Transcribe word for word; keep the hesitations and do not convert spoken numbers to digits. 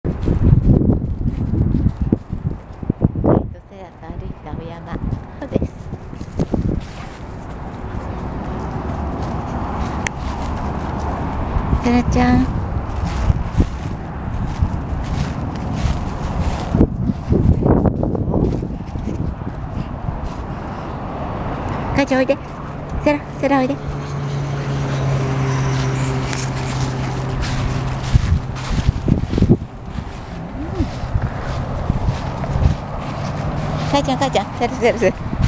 とセラと歩いたお山です。セラちゃん、かいちゃんおいで。セラ、セラおいで。かいちゃん、かいちゃん、セラセラセラ。